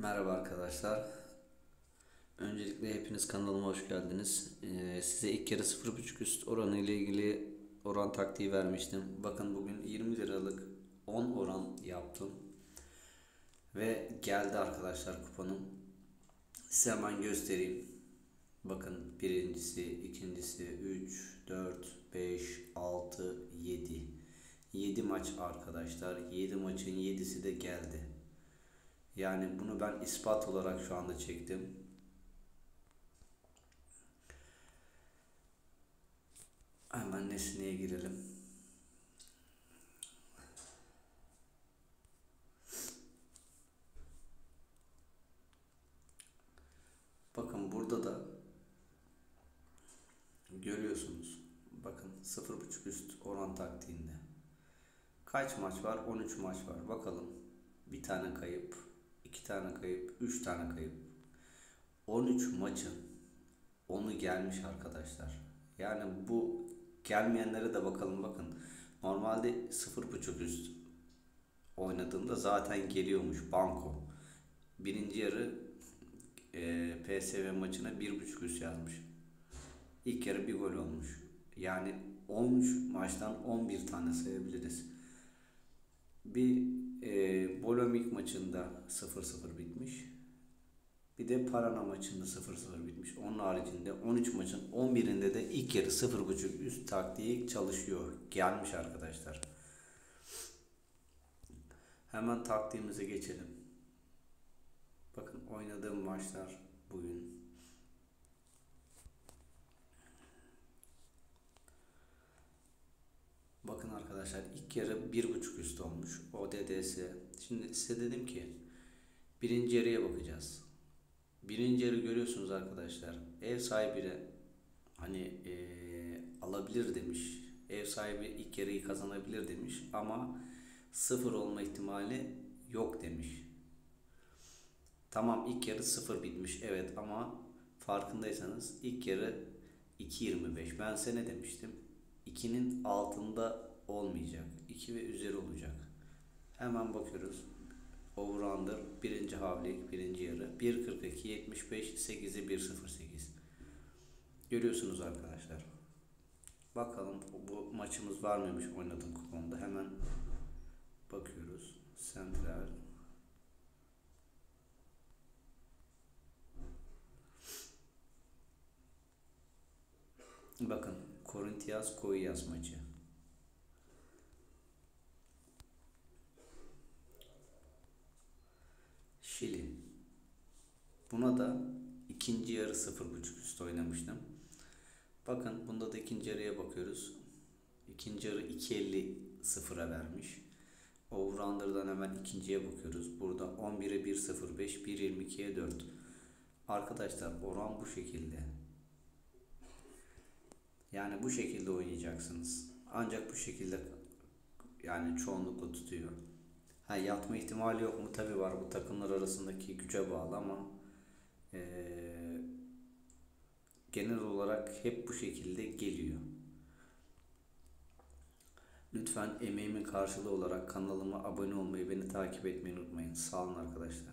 Merhaba arkadaşlar. Öncelikle hepiniz kanalıma hoş geldiniz. Size ilk kere 0.5 üst oranı ile ilgili oran taktiği vermiştim. Bakın bugün 20 liralık 10 oran yaptım. Ve geldi arkadaşlar kuponum. Size hemen göstereyim. Bakın birincisi, ikincisi, 3, 4, 5, 6, 7. 7 maç arkadaşlar. 7 maçın 7'si de geldi. Yani bunu ben ispat olarak şu anda çektim. Hemen nesneye girelim. Bakın burada da görüyorsunuz. Bakın 0.5 üst oran taktiğinde. Kaç maç var? 13 maç var. Bakalım. Bir tane kayıp, 2 tane kayıp, 3 tane kayıp. 13 maçın 10'u gelmiş arkadaşlar. Yani bu gelmeyenlere de bakalım bakın. Normalde 0.5 üst oynadığında zaten geliyormuş banko. Birinci yarı PSV maçına 1.5 üst yazmış. İlk yarı bir gol olmuş. Yani 13 maçtan 11 tane sayabiliriz. Bir Bolemik maçında 0-0 bitmiş. Bir de Parana maçında 0-0 bitmiş. Onun haricinde 13 maçın 11'inde de ilk yarı 0.5 üst taktiği çalışıyor. Gelmiş arkadaşlar. Hemen taktiğimize geçelim. Bakın oynadığım maçlar bugün. Bakın arkadaşlar ilk yarı 1.5 üst olmuş. ODDS. Şimdi size dedim ki birinci yarıya bakacağız. Birinci yarı görüyorsunuz arkadaşlar. Ev sahibi de hani alabilir demiş. Ev sahibi ilk yarıyı kazanabilir demiş. Ama sıfır olma ihtimali yok demiş. Tamam ilk yarı sıfır bitmiş. Evet ama farkındaysanız ilk yarı 2.25. Ben size ne demiştim? 2'nin altında olmayacak. 2 ve üzeri olacak. Hemen bakıyoruz. Over-under birinci havlik birinci yarı 1.42 75 8'i 1.08. Görüyorsunuz arkadaşlar. Bakalım bu maçımız var mıymış oynadığım kuponda. Hemen bakıyoruz. Central. Bakın Corinthians Koyas maçı. Şili. Buna da ikinci yarı 0.5 üst oynamıştım. Bakın bunda da ikinci yarıya bakıyoruz. İkinci yarı 2.50 sıfıra vermiş. Over-under'dan hemen ikinciye bakıyoruz. Burada 11'e 1.05, 1.22'ye 4. Arkadaşlar oran bu şekilde. Yani bu şekilde oynayacaksınız. Ancak bu şekilde yani çoğunlukla tutuyor. Ha, yatma ihtimali yok mu? Tabii var. Bu takımlar arasındaki güce bağlı ama genel olarak hep bu şekilde geliyor. Lütfen emeğimin karşılığı olarak kanalıma abone olmayı, beni takip etmeyi unutmayın. Sağ olun arkadaşlar.